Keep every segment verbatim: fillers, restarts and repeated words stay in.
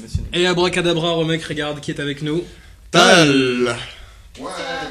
monsieur Nick. Et abracadabra, Romek, regarde qui est avec nous. Tal. Ouais.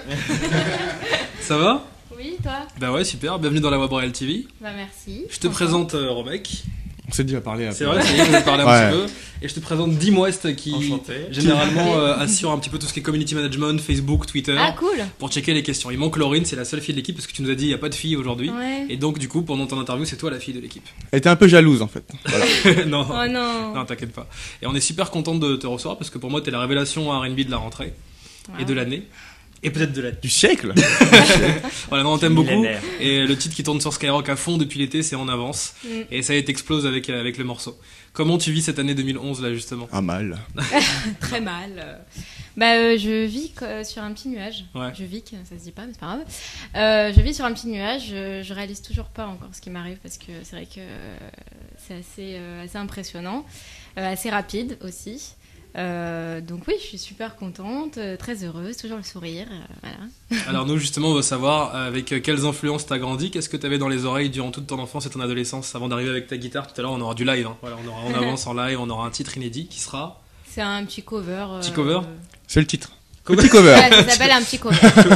Ça va? Oui, toi? Bah ouais, super, bienvenue dans la Web Royal T V. Bah merci. Je te Enfin. présente euh, Romek. On s'est dit à parler. C'est vrai, ça y est, je vais te parler un Ouais. petit peu. Et je te présente Dim West qui Enchanté. généralement euh, assure un petit peu tout ce qui est community management, Facebook, Twitter, Ah cool. pour checker les questions. Il manque Laurine, c'est la seule fille de l'équipe parce que tu nous as dit il n'y a pas de fille aujourd'hui. Ouais. Et donc du coup, pendant ton interview, c'est toi la fille de l'équipe. Elle était un peu jalouse en fait. Voilà. non, Oh non. non, t'inquiète pas. Et on est super content de te recevoir parce que pour moi, t'es la révélation R and B de la rentrée et Wow. de l'année. Et peut-être de la... Du siècle. Voilà, non, on t'aime beaucoup. Millénaire. Et le titre qui tourne sur Skyrock à fond depuis l'été, c'est En Avance. Mm. Et ça y est, t'explose avec, avec le morceau. Comment tu vis cette année deux mille onze là justement? Ah mal. Très mal. euh. Bah euh, je vis euh, sur un petit nuage. Ouais. Je vis, que ça se dit pas, mais c'est pas grave. Euh, je vis sur un petit nuage. Je, je réalise toujours pas encore ce qui m'arrive parce que c'est vrai que euh, c'est assez, euh, assez impressionnant, euh, assez rapide aussi. Euh, donc oui, je suis super contente, euh, très heureuse, toujours le sourire, euh, voilà. Alors nous justement on veut savoir euh, avec quelles influences t'as grandi, qu'est-ce que t'avais dans les oreilles durant toute ton enfance et ton adolescence avant d'arriver avec ta guitare. Tout à l'heure on aura du live, hein. Voilà, on aura En Avance en live, on aura un titre inédit qui sera... C'est un petit cover. euh, Petit cover C'est le titre. Cover. Petit cover. Ouais, ça s'appelle un petit cover.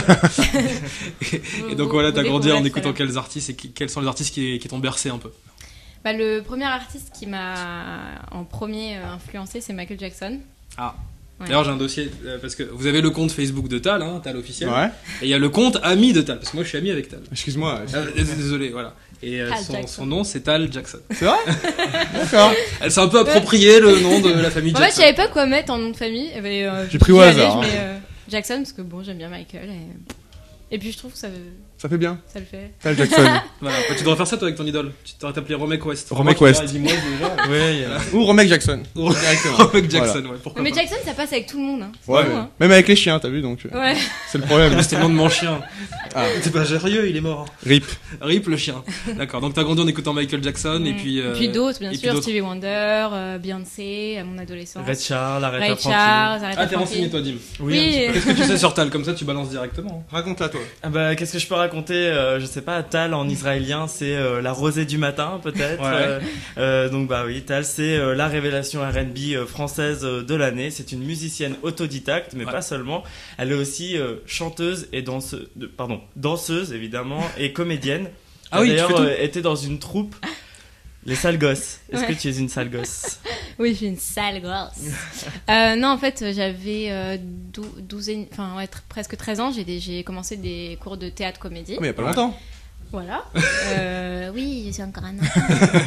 Et donc voilà, t'as Vous grandi en découvrez écoutant tout à l'heure. quels artistes et qui- quels sont les artistes qui, qui t'ont bercé un peu? Bah, le premier artiste qui m'a en premier euh, influencé, c'est Michael Jackson. Ah. Ouais. D'ailleurs j'ai un dossier, euh, parce que vous avez le compte Facebook de Tal, hein, Tal officiel, Ouais. et il y a le compte ami de Tal, parce que moi je suis ami avec Tal. Excuse-moi. Euh, désolé, voilà. Et euh, Tal son, Jackson. son nom c'est Tal Jackson. C'est vrai. D'accord. Elle s'est un peu approprié le nom de la famille En fait, je Jackson. savais pas quoi mettre en nom de famille. et ben, euh, J'ai pris j'y au allais, hasard, Je hein. mets euh, Jackson parce que bon, j'aime bien Michael. Et, et puis je trouve que ça, Ça fait bien. ça le fait. Tal Jackson. Voilà. Bah, tu devrais faire ça toi avec ton idole. Tu t'aurais appelé Romek West. Romek Moi, tu West. dirais, dis-moi déjà. Ouais, il y a- Ou Romek Jackson. Ou Directement. Romek Jackson, ouais, pourquoi Mais pas. Jackson, ça passe avec tout le monde. Hein. C'est Ouais. bon, mais- hein. Même avec les chiens, t'as vu donc. euh, Ouais. C'est le problème. C'était le nom de mon chien. Ah. T'es pas sérieux, il est mort. Rip. Rip le chien. D'accord, donc t'as grandi en écoutant Michael Jackson et Mm. puis... euh, Et puis d'autres, bien et puis sûr. d'autres. Stevie Wonder, euh, Beyoncé, à mon adolescence. Red Charles, Aretha Ray Franklin. Charles, Aretha Ah t'es renseigné Franklin. toi Dim. Oui. un petit Oui. Qu'est-ce que tu sais sur Tal? Comme ça tu balances directement. Raconte-la toi. Ah bah, qu'est-ce que je peux raconter euh, Je sais pas, Tal en israélien c'est euh, la rosée du matin peut-être. Ouais. Euh, euh, donc bah oui, Tal c'est euh, la révélation R and B euh, française euh, de l'année. C'est une musicienne autodidacte, mais Ouais. pas seulement. Elle est aussi euh, chanteuse et danseuse, de, pardon, danseuse évidemment et comédienne. Ah oui, tu D'ailleurs fais tout. euh, était dans une troupe. Les sales gosses. Est-ce Ouais. que tu es une sale gosse? Oui, je suis une sale grosse. euh, non, en fait, j'avais euh, dou- douze, et- enfin, ouais, tr- presque treize ans. J'ai des- j'ai commencé des cours de théâtre-comédie. Oh, mais il y a pas Ouais. longtemps. Voilà. Euh, oui, je suis encore un enfant.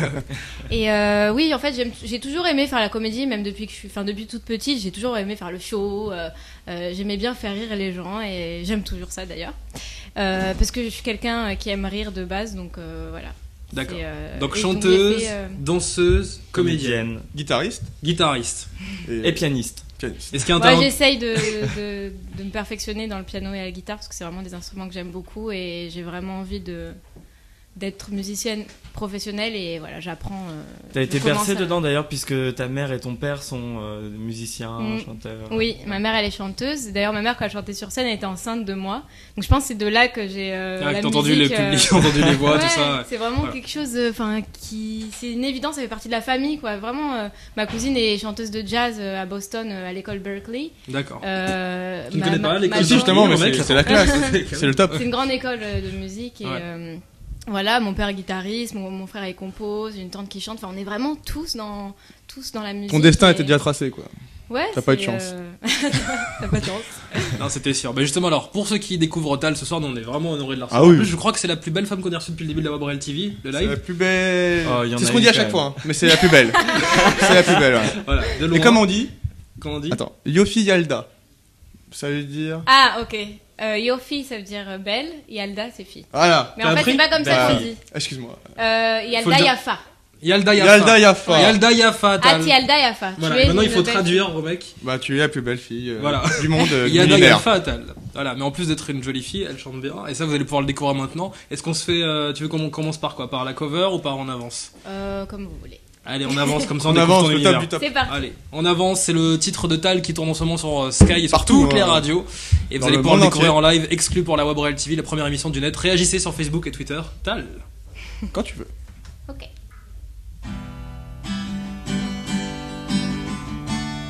Et euh, oui, en fait, j'aime- j'ai toujours aimé faire la comédie, même depuis que je suis, enfin, depuis toute petite, j'ai toujours aimé faire le show. euh, euh, J'aimais bien faire rire les gens et j'aime toujours ça d'ailleurs. Euh, parce que je suis quelqu'un qui aime rire de base, donc euh, voilà. D'accord. Et, euh, Donc et chanteuse, j'ai fait, euh, danseuse, comédienne, Comédienne Guitariste. guitariste. et pianiste. pianiste. Est-ce qu'il y a un Ouais, talent... j'essaye de, de, de me perfectionner dans le piano et la guitare parce que c'est vraiment des instruments que j'aime beaucoup et j'ai vraiment envie de d'être musicienne professionnelle et voilà, j'apprends. Euh, T'as je été commence bercé à- dedans d'ailleurs puisque ta mère et ton père sont euh, musiciens, Mm. chanteurs. Oui, ma mère elle est chanteuse. D'ailleurs, ma mère quand elle chantait sur scène, elle était enceinte de moi. Donc je pense que c'est de là que j'ai euh, Ah, la que t'as entendu les musique, euh, publics, entendu les voix, ouais, tout ça. ouais. c'est vraiment Voilà. quelque chose, enfin qui, c'est une évidence, ça fait partie de la famille, quoi. Vraiment, euh, ma cousine est chanteuse de jazz euh, à Boston, euh, à l'école Berkeley. D'accord. Euh, Tu ne ma- connais ma- pas ma l'école Si, tante- justement, mais le mec, c'est là, c'est la classe. C'est le top. C'est une grande école euh, de musique et Ouais. euh, voilà, mon père est guitariste, mon, mon frère il compose, j'ai une tante qui chante. Enfin, on est vraiment tous dans tous dans la musique. Ton destin et- était déjà tracé quoi. Ouais. T'as pas eu de c'est, chance. euh, T'as pas de chance. Non, c'était sûr. Bah justement, alors, pour ceux qui découvrent Tal ce soir, nous, on est vraiment honorés de la recevoir. Ah oui. En plus, je crois que c'est la plus belle femme qu'on ait reçue depuis le début de la Web Royal T V, le C'est live. la plus belle. Oh, il y en C'est ce a qu'on eu dit à quand chaque même. fois, hein. Mais c'est la plus belle. C'est la plus belle. Ouais. Voilà, de loin. Et comme on dit, Comment on dit attends, Yofi Yalda. Ça veut dire. Ah, ok. Euh, Yofi, ça veut dire euh, belle, Yalda, c'est fille. Voilà. Mais T'as en fait, appris c'est pas comme ça Bah, qu'on dit. Excuse-moi. Euh, Faut Yalda le dire. Yafa. Yalda Yafa. Yalda Yafa. Yalda Yafa, Ah, Tal. ti Yalda Yafa. Voilà, Tu es maintenant il une faut belle traduire, Romek. Bah tu es la plus belle fille euh, Voilà. du monde euh, Yalda millénaire. Yafa, Tal. Voilà, mais en plus d'être une jolie fille, elle chante bien. Et ça, vous allez pouvoir le découvrir maintenant. Est-ce qu'on se fait. euh, tu veux qu'on commence par quoi? Par la cover ou par En Avance? Euh, comme vous voulez. Allez, on avance comme ça, on On découvre avance ton le univers. top du top. C'est parti. Allez, on avance, c'est le titre de Tal qui tourne en ce moment sur euh, Sky et sur Partout, toutes les hein. radios. Et vous Dans allez le pouvoir le monde découvrir entier. en live, exclu pour la Web Royal T V, la première émission du net. Réagissez sur Facebook et Twitter. Tal. Quand tu veux. Ok.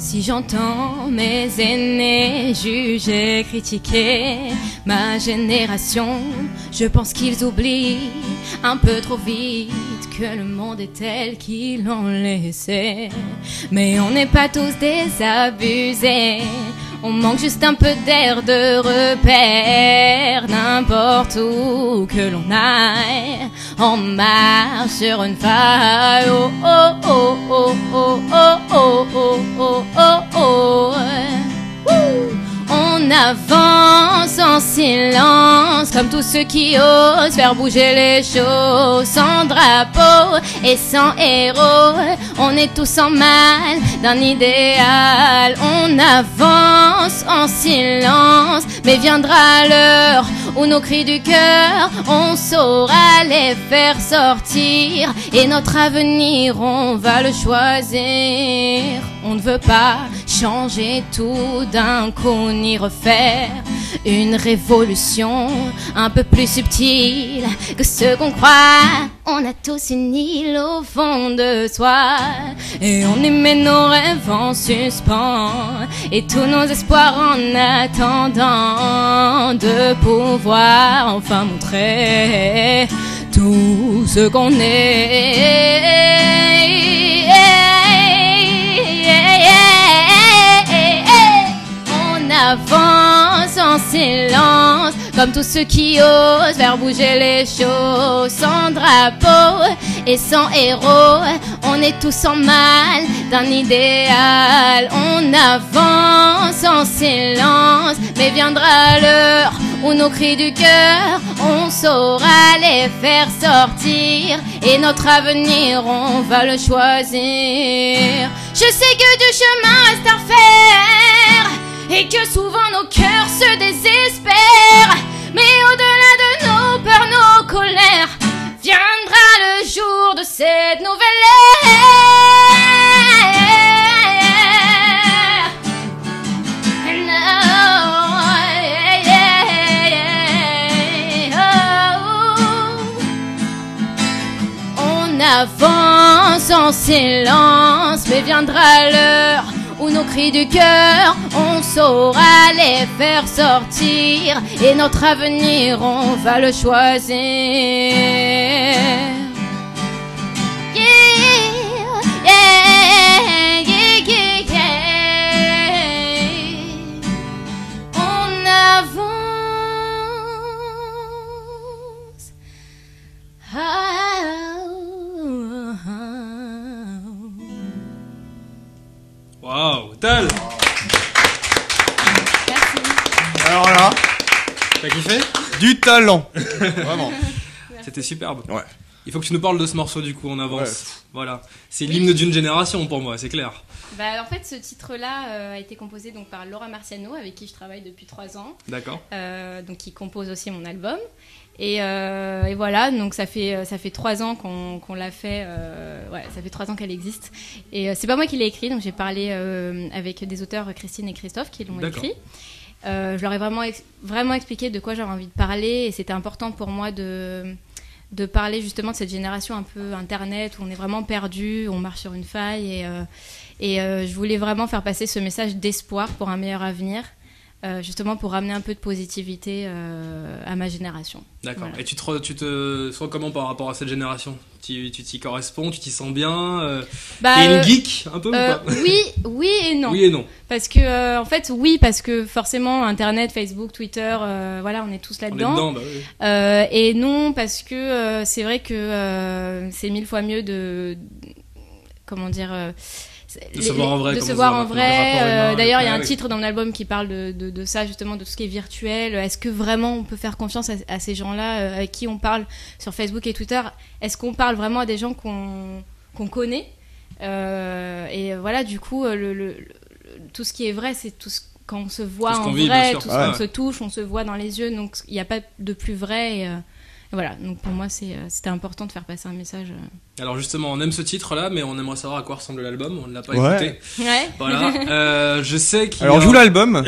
Si j'entends mes aînés juger, critiquer ma génération, je pense qu'ils oublient un peu trop vite que le monde est tel qu'ils l'ont laissé. Mais on n'est pas tous désabusés, on manque juste un peu d'air de repère. N'importe où que l'on aille, on marche sur une faille. Oh oh oh oh oh oh oh oh oh oh oh. Wouh. On avance en silence, comme tous ceux qui osent faire bouger les choses. Sans drapeau et sans héros, on est tous en mal d'un idéal. On avance en silence, mais viendra l'heure où nos cris du cœur, on saura les faire sortir. Et notre avenir, on va le choisir. On ne veut pas changer tout d'un coup, ni refaire une révolution un peu plus subtile que ce qu'on croit. On a tous une île au fond de soi, et on y met nos rêves en suspens, et tous nos espoirs en attendant de pouvoir enfin montrer tout ce qu'on est. On avance en silence, comme tous ceux qui osent faire bouger les choses. Sans drapeau et sans héros, on est tous en mal d'un idéal. On avance en silence, mais viendra l'heure où nos cris du cœur, on saura les faire sortir. Et notre avenir, on va le choisir. Je sais que du chemin reste à faire, et que souvent nos cœurs se désespèrent. Mais au-delà de nos peurs, nos colères, viendra le jour de cette nouvelle ère. And oh, yeah, yeah, oh. On avance en silence, mais viendra l'heure où nos cris du cœur, on saura les faire sortir. Et notre avenir, on va le choisir. Yeah, yeah, yeah, yeah, yeah. On avance. Ah, ah, ah. Waouh, Tal. Merci. Alors là, T'as kiffé? du talent. Vraiment. C'était superbe. Ouais. Il faut que tu nous parles de ce morceau du coup, on avance. Ouais. Voilà. C'est l'hymne d'une génération pour moi, c'est clair. Bah, en fait, ce titre-là euh, a été composé donc, par Laura Marciano, avec qui je travaille depuis trois ans, D'accord. euh, donc qui compose aussi mon album. Et, euh, et voilà, donc ça fait ça fait trois ans qu'on qu'on l'a fait. Euh, ouais, ça fait trois ans qu'elle existe. Et euh, c'est pas moi qui l'ai écrit, donc j'ai parlé euh, avec des auteurs, Christine et Christophe, qui l'ont D'accord. écrit. Euh, je leur ai vraiment ex- vraiment expliqué de quoi j'avais envie de parler, et c'était important pour moi de de parler justement de cette génération un peu internet où on est vraiment perdu, on marche sur une faille, et euh, et euh, je voulais vraiment faire passer ce message d'espoir pour un meilleur avenir. Euh, justement pour ramener un peu de positivité euh, à ma génération. D'accord. Voilà. Et tu te, tu te sens comment par rapport à cette génération? Tu tu t'y corresponds, tu t'y sens bien euh, Bah, T'es une euh, geek un peu euh, ou pas? oui, oui et non. Oui et non. Parce que euh, en fait, oui, parce que forcément, Internet, Facebook, Twitter, euh, voilà, on est tous On est là-dedans. dedans, bah oui. Euh, et non, parce que euh, c'est vrai que euh, c'est mille fois mieux de, comment dire. Euh, De se voir en vrai, de comme se on voir voit en maintenant, le vrai. rapport Euh, humain, D'ailleurs, il y a ouais, un oui. titre dans mon album qui parle de, de, de ça, justement, de tout ce qui est virtuel. Est-ce que vraiment on peut faire confiance à, à ces gens-là euh, avec qui on parle sur Facebook et Twitter? Est-ce qu'on parle vraiment à des gens qu'on qu'on connaît? Euh, Et voilà, du coup, le, le, le- tout ce qui est vrai, c'est tout ce quand on se voit Tout ce en qu'on vit, vrai, bien sûr. tout ce Ouais. qu'on se touche, on se voit dans les yeux. Donc, il n'y a pas de plus vrai. Et, euh, voilà, donc pour moi c'est, euh, c'était important de faire passer un message. euh. Alors justement, on aime ce titre-là, mais on aimerait savoir à quoi ressemble l'album. On ne l'a pas Ouais. écouté. Ouais. Voilà. Euh, je sais qu'il y Alors a... joue l'album,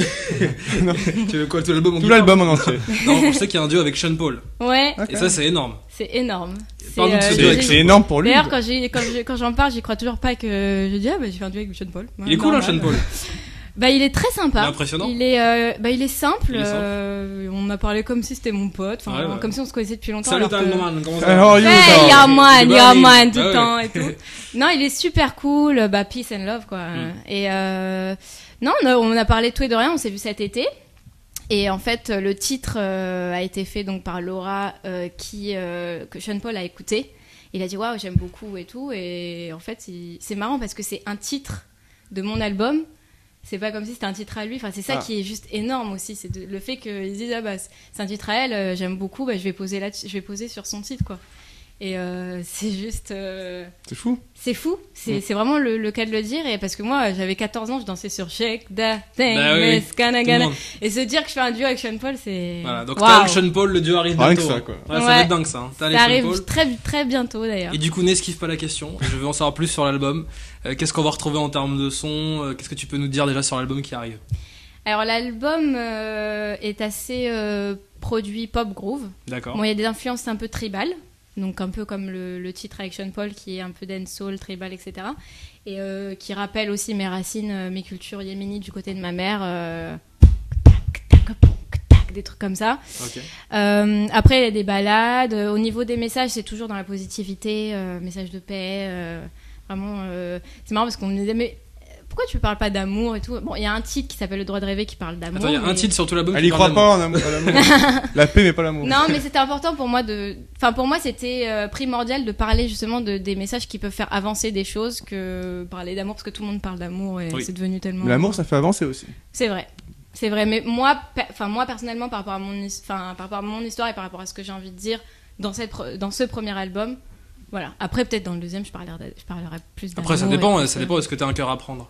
Tu veux quoi, tout l'album en tout guitare l'album en entier. Non, je sais qu'il y a un duo avec Sean Paul. Ouais, Ok. Et ça, c'est énorme. c'est énorme. Parle-nous de ce euh, duo j'ai- avec C'est énorme pour lui. D'ailleurs, quand, j'ai, quand, j'ai- quand j'en parle, j'y crois toujours pas que je dis ah bah j'ai fait un duo avec Sean Paul. Ouais, Il est cool, hein, normal. Sean Paul. Bah il est très sympa. Il est impressionnant. Il est, euh, bah il est simple. Il est simple. euh, on m'a parlé comme si c'était mon pote, enfin Ouais, ouais. comme si on se connaissait depuis longtemps. Salut, alors Time que- Man. Comment ça Hey, va how are you, Hey, dog? yeah man, Good yeah morning. man, tout Ah le ouais. temps et tout. Non, il est super cool, bah peace and love quoi. Mm. Et euh, non, on a, on a parlé de tout et de rien, on s'est vu cet été. Et en fait, le titre euh, a été fait donc par Laura, euh, qui euh, que Sean Paul a écouté. Il a dit waouh, j'aime beaucoup et tout. Et en fait, il- c'est marrant parce que c'est un titre de mon album. C'est pas comme si c'était un titre à lui. Enfin, c'est ça Ah. qui est juste énorme aussi. C'est de- le fait qu'ils disent ah bah c'est un titre à elle, euh, j'aime beaucoup. Bah je vais poser là, je vais poser sur son titre quoi. Et euh, c'est juste, euh, C'est fou. c'est fou. C'est Mm. c'est vraiment le, le cas de le dire. Et parce que moi, j'avais quatorze ans, je dansais sur Shake That Thing, Bah oui, Miss Gana Tout le Gana. monde. Et se dire que je fais un duo avec Sean Paul, c'est. Voilà, donc Waouh. t'as Sean Paul, le duo arrive Rien bientôt. que ça, quoi. Ouais, ça Ouais. va être dingue ça. Hein. T'as les Ça Sean arrive Paul. très très bientôt d'ailleurs. Et du coup, n'esquive pas la question. Je veux en savoir plus sur l'album. Euh, qu'est-ce qu'on va retrouver en termes de son euh, Qu'est-ce que tu peux nous dire déjà sur l'album qui arrive Alors l'album euh, est assez euh, produit pop groove. D'accord. Bon, il y a des influences un peu tribales, donc un peu comme le, le titre avec Sean Paul qui est un peu dancehall, tribal, et cetera. Et euh, qui rappelle aussi mes racines, euh, mes cultures yéménites du côté de ma mère. euh, tac, tac, tac, tac, des trucs comme ça. Ok. Euh, après, il y a des balades. Euh, Au niveau des messages, c'est toujours dans la positivité, euh, message de paix. euh, vraiment, euh, c'est marrant parce qu'on me disait mais pourquoi tu parles pas d'amour et tout. Bon, il y a un titre qui s'appelle Le droit de rêver qui parle d'amour. Attends, il y a un mais- titre sur tout l'album. Elle qui y parle croit d'amour. pas en amour, à l'amour. La paix mais pas l'amour. Non, mais c'était important pour moi de. Enfin, pour moi, c'était euh, primordial de parler justement de, des messages qui peuvent faire avancer des choses que parler d'amour, parce que tout le monde parle d'amour et Oui. c'est devenu tellement. Mais l'amour ça fait avancer aussi. C'est vrai. C'est vrai. Mais moi, pe- enfin, moi personnellement, par rapport, à mon, his- enfin, par rapport à mon histoire et par rapport à ce que j'ai envie de dire dans, cette, pre- dans ce premier album, voilà. Après, peut-être dans le deuxième, je parlerai, je parlerai plus d'amour. Après, ça et dépend. plus, Ça euh, dépend. Est-ce que t'as un cœur à prendre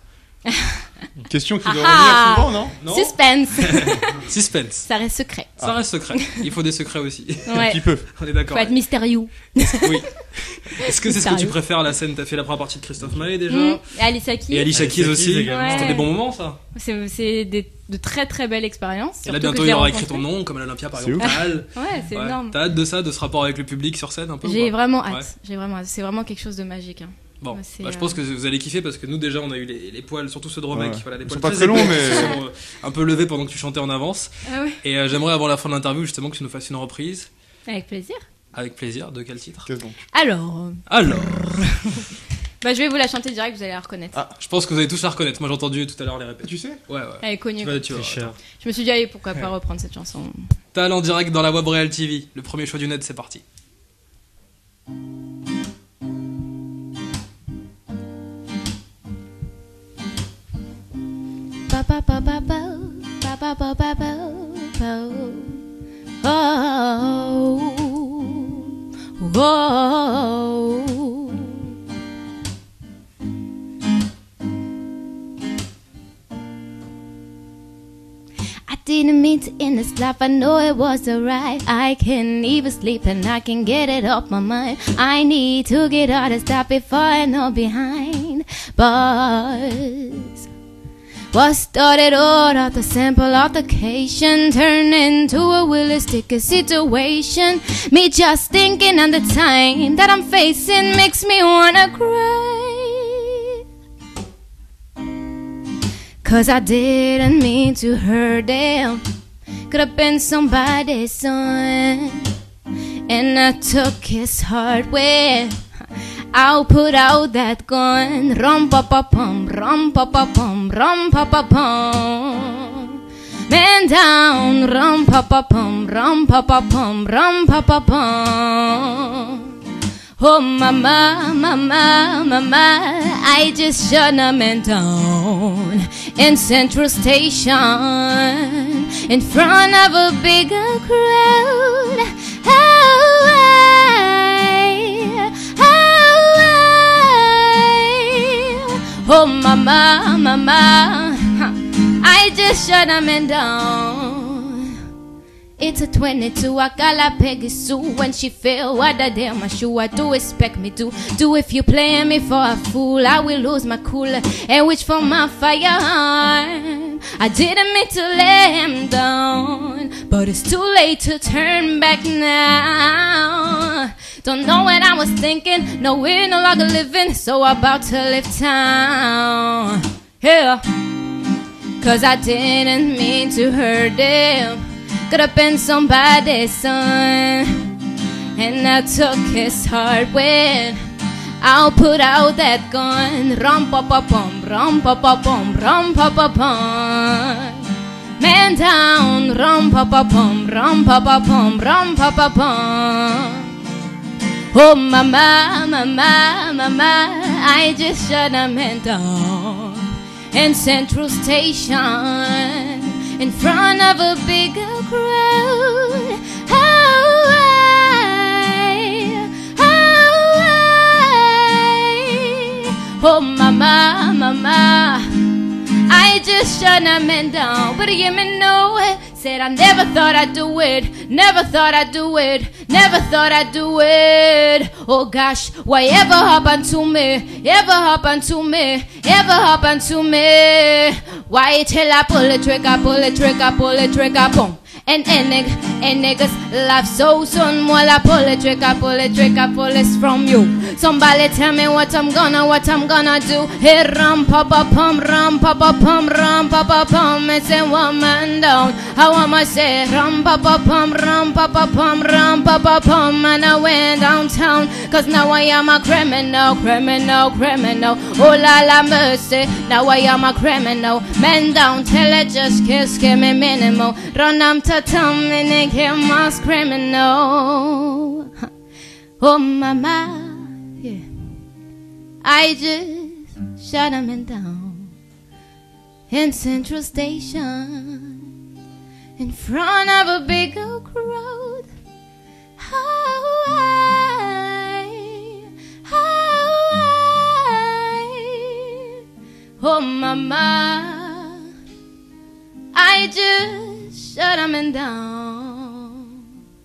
Une question qui doit Ah revenir souvent, non Non. Suspense. Suspense. Ça reste secret. Ça reste secret. Il faut des secrets aussi. Ouais. Qui peut. On est d'accord. Faut être mystérieux. Oui. Est-ce que c'est ce que tu Sérieux préfères la scène T'as fait la première partie de Christophe Maé déjà Mmh. Et Alicia Keys. Et Alicia Keys Alicia aussi. Keys également. C'était Ouais. des bons moments ça. C'est, c'est des, de très très belles expériences. Et là surtout bientôt que il j'ai y aura écrit rencontré. ton nom comme à l'Olympia par C'est exemple. T'as hâte- Ouais, c'est ouais. énorme. T'as hâte de ça, de ce rapport avec le public sur scène un peu ou J'ai pas vraiment hâte. Ouais. J'ai vraiment hâte. C'est vraiment quelque chose de magique. hein. Bon, Ouais, c'est, bah, je euh, pense que vous allez kiffer parce que nous déjà on a eu les, les poils, surtout ceux de Romac, Ouais. voilà, les Ils poils sont pas très longs, épais mais- qui sont, euh, un peu levés pendant que tu chantais en avance. Ah ouais. Et euh, j'aimerais avant la fin de l'interview justement que tu nous fasses une reprise. Avec plaisir. Avec plaisir. De quel titre Qu'est-ce donc Alors, euh, Alors, bah, je vais vous la chanter direct, vous allez la reconnaître. Ah. je pense que vous allez tous la reconnaître. Moi j'ai entendu tout à l'heure les répètes. Tu sais Ouais, ouais. Elle est connue. Tu vas, tu vas. C'est cher. Je me suis dit, allez, pourquoi pas reprendre cette chanson. Tal en direct dans la Web Real T V. Le premier choix du net, c'est parti. Pa, pa, pa, pa, pa, pa, pa, pa, pa, pa, pa. Oh, oh. I didn't mean to end this life, I know it was alright. I can't even sleep and I can get it off my mind. I need to get out and stop before I know behind bars. What started out as a simple altercation turned into a realistic situation. Me just thinking of the time that I'm facing makes me wanna cry. Cause I didn't mean to hurt them. Could have been somebody's son. And I took his heart with. I'll put out that gun. Rum pa pa pum, rum pa pa pum, rum pa pa pum. Man down, rum pa pa pum, rum pa pa pum, rum pa pa pum. Oh mama, mama, mama, I just shot a man down in Central Station in front of a bigger crowd. Oh, I, oh, I, oh mama, mama, I just shot a man down It's a twenty-two, I got la Peggy Sue. When she fell, what the damn my shoe, I do expect me to do. If you play me for a fool, I will lose my cool and reach for my fire. I didn't mean to let him down, but it's too late to turn back now. Don't know what I was thinking, no, we're no longer living, so about to leave town. Yeah, cause I didn't mean to hurt him. Could have been somebody's son, and I took his heart when I'll put out that gun. Rum pa pa pum, rum pa pa pum, rum pa pa pum. Man down, rum pa pa pum, rum pa pa pum, rum pa pa pum. Oh mama, mama, mama, I just shut a man down in Central Station in front of a bigger crowd. Oh, I, oh, I, oh mama, mama, I just shut a man down, but he gave me no it. Said I never thought I'd do it, never thought I'd do it, never thought I'd do it. Oh gosh, why ever happen to me, ever happen to me, ever happen to me? Why till I pull the trigger, pull the trigger, pull the trigger, boom. And, and, nigg, and niggas laugh so soon while I pull the trigger, pull the trigger, pull this from you. Somebody tell me what I'm gonna, what I'm gonna do. Hey, rum, pa pa pum, rum, pa pa pum, rum, pa pa pum. It's a woman down. How am I say rum, pa pa pum, rum, pa pa pum, rum, pa pa pum. And I went downtown, cause now I am a criminal, criminal, criminal. Oh la la mercy, now I am a criminal. Man down, tell it just kiss, give me minimal. Run am to tell me nigga my criminal. Oh mama, yeah. I just shut a man down in Central Station in front of a bigger crowd. How I, how I, oh mama, I just shut a man down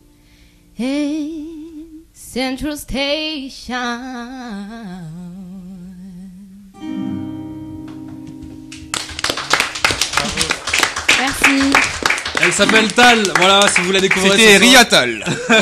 in Central Station. Merci. Elle s'appelle Tal, voilà, si vous la découvrez. C'était Ria Tal.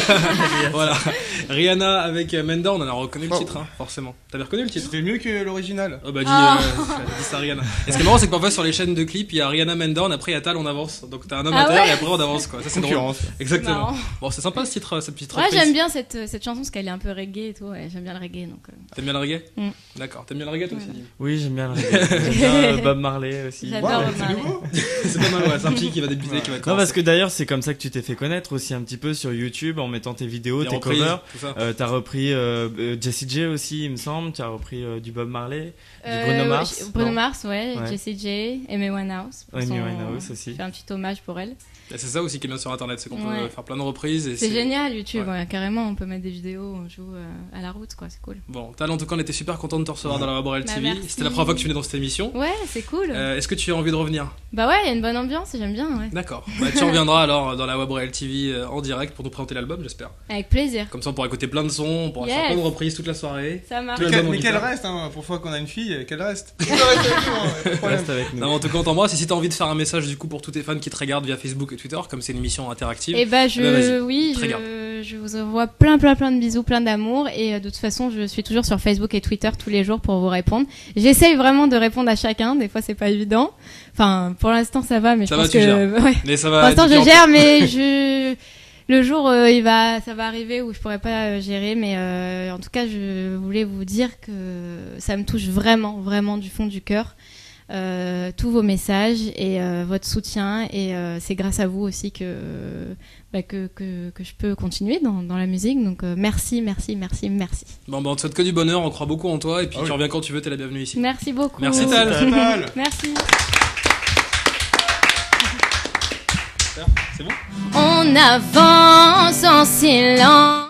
Voilà, Rihanna avec Menda, on en a reconnu le Oh. titre, hein, forcément. T'avais reconnu le titre? C'était mieux que l'original. Oh bah dis, Oh. euh, dis ça à Rihanna. Et ce qui est marrant, c'est que parfois sur les chaînes de clips, il y a Rihanna Mendown, après il y a Tal, on avance. Donc t'as un homme Ah à terre ouais et après on avance quoi. Ça c'est drôle. Concurrence. Exactement. Marrant. Bon, c'est sympa ce titre, cette petite Ouais, reprise. j'aime bien cette, cette chanson parce qu'elle est un peu reggae et tout. Ouais, j'aime bien le reggae donc. euh, T'aimes bien le reggae? Mm. D'accord. T'aimes bien le reggae toi aussi? Voilà. Dim Oui, j'aime bien le reggae. J'aime bien euh, Bob Marley aussi. J'adore Ouais, Bob c'est Marley. nouveau. C'est pas mal, ouais. C'est un petit qui va débuter, qui va Non, commencer. parce que d'ailleurs, c'est comme ça que tu t'es fait connaître aussi un petit peu sur YouTube en mettant tes vidéos, Des tes reprises, covers. tout ça. Euh, t'as repris euh, euh, Jessie J aussi, il me semble. Tu as repris euh, du Bob Marley, du Euh, Bruno Mars. Bruno non Mars, ouais, Ouais. Jessie J, Amy Winehouse. pour Amy son- Winehouse aussi. Je fais un petit hommage pour elle. Et c'est ça aussi qui est bien sur internet, c'est qu'on peut Ouais. faire plein de reprises. et C'est génial YouTube, Ouais. ouais, carrément, on peut mettre des vidéos, on joue euh, à la route, quoi, c'est cool. Bon, Tal, en tout cas, on était super content de te recevoir dans la Waborel Bah, T V. merci. C'était la première fois que tu venais dans cette émission. Ouais, c'est cool. Euh, Est-ce que tu as envie de revenir? Bah ouais, il y a une bonne ambiance, j'aime bien, ouais. D'accord. Bah, tu reviendras alors dans la Waborel T V euh, en direct pour nous présenter l'album, j'espère. Avec plaisir. Comme ça, on pourra écouter plein de sons, on pourra Yes. faire plein de reprises toute la soirée. Ça marche. Tout Mais, l'album qu'elle- en mais qu'elle guitare. reste, hein, pour une fois qu'on a une fille, qu'elle reste. Elle reste avec nous, hein, pas de problème. Reste avec nous. Non, mais en tout cas, on t'embrasse. Et si t'as envie de faire un message du coup pour tous tes fans qui te regardent via Facebook et Twitter, comme c'est une émission interactive. Et bah je, Eh ben, vas-y, oui, te regarde. je, je vous envoie plein plein plein de bisous, plein d'amour et euh, de toute façon je suis toujours sur Facebook et Twitter tous les jours pour vous répondre. J'essaye vraiment de répondre à chacun, des fois c'est pas évident. Enfin pour l'instant ça va, mais Ça je va, pense tu que gères. ouais. Mais ça va. Pour l'instant tu je dis gère, mais je le jour euh, il va ça va arriver où je pourrai pas euh, gérer, mais euh, en tout cas je voulais vous dire que ça me touche vraiment vraiment du fond du cœur. Euh, tous vos messages et euh, votre soutien et euh, c'est grâce à vous aussi que, bah, que, que, que je peux continuer dans, dans la musique donc euh, merci, merci, merci, merci Bon, bah, on te souhaite que du bonheur, on croit beaucoup en toi. Et puis Ah tu oui. reviens quand tu veux, t'es la bienvenue ici. merci beaucoup. Merci, Tal. Tal. Merci. C'est bon? On avance en silence.